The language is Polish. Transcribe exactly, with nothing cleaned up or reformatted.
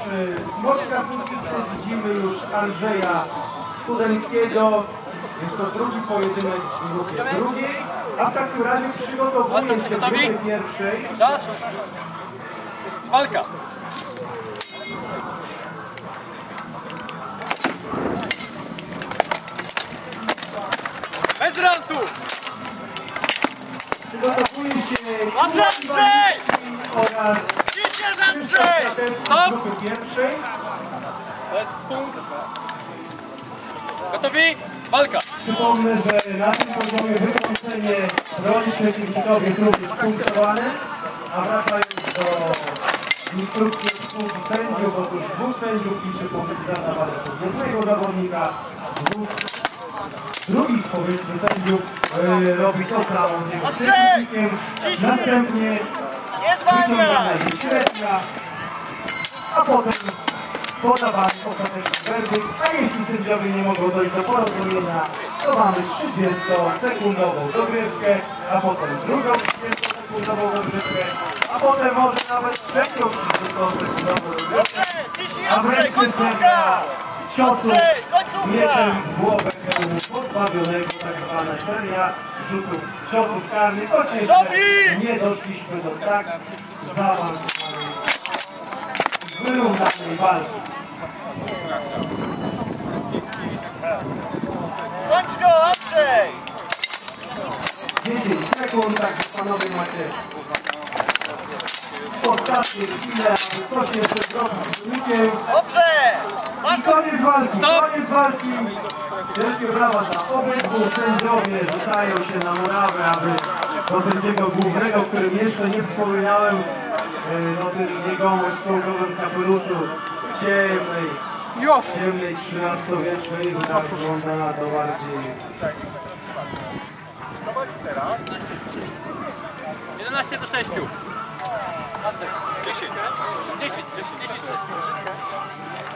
Smoczka widzimy już Andrzeja Studenckiego. Jest to drugi pojedynek w grupie drugiej, a w takim razie przygotowuje się do grupy pierwszej. Czas! Walka! Bez rantu! Przygotowuje się Andrzej! oraz Andrzej! Stop! grupy pierwszej. To jest punkt. Gotowi? Walka! Przypomnę, że na tym poziomie wykończenie roli przeciwnikowi jest również punktowane, a wracając do instrukcji punktów sędziów, otóż dwóch sędziów liczy punkt za zawalę przez jednego zawodnika, dwóch drugich powiedzmy sędziów yy, robi to samo z jego przeciwnikiem, następnie wyciągana jest średnia, a potem podawany ostateczny werdykt, a jeśli sędziowie nie mogą dojść do porozumienia, to mamy trzydziestosekundową dogrywkę, a potem drugą trzydziestosekundową dogrywkę, a potem może nawet trzecią trzydziestosekundową dogrywkę, a wreszcie seria ciosów mieczem w głowę pozbawionego, tak zwana seria rzutów ciosów karnych, choć jeszcze nie doszliśmy do tak zaawansowanej, wyrównanej walki. Kończ go, Andrzej! dziesięć sekund, tak panowie macie ostatnie chwile, aby coś jeszcze zrobić z wynikiem. Dobrze! Masz go! Koniec walki, koniec walki! Wielkie brawa dla obydwu, sędziowie rzucają się na murawę, aby do sędziego głównego, którym jeszcze nie wspominałem, no tym jegomość w kołkowym kapeluszu ciemnej, ciemnej trzynastowiecznej, tak wygląda na to bardziej. jedenaście do sześciu. dziesięć. dziesięć, dziesięć, dziesięć.